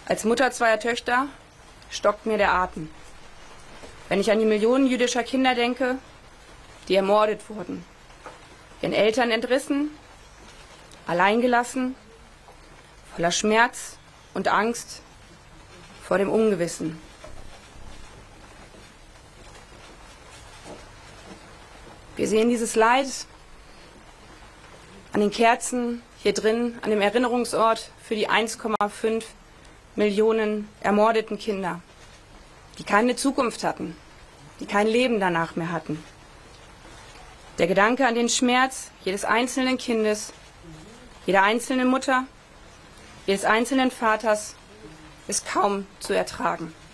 Als Mutter zweier Töchter stockt mir der Atem, wenn ich an die Millionen jüdischer Kinder denke, die ermordet wurden, ihren Eltern entrissen, alleingelassen, voller Schmerz und Angst vor dem Ungewissen. Wir sehen dieses Leid an den Kerzen hier drin, an dem Erinnerungsort für die 1,5 Millionen ermordeten Kinder, die keine Zukunft hatten, die kein Leben danach mehr hatten. Der Gedanke an den Schmerz jedes einzelnen Kindes, jeder einzelnen Mutter, jedes einzelnen Vaters ist kaum zu ertragen.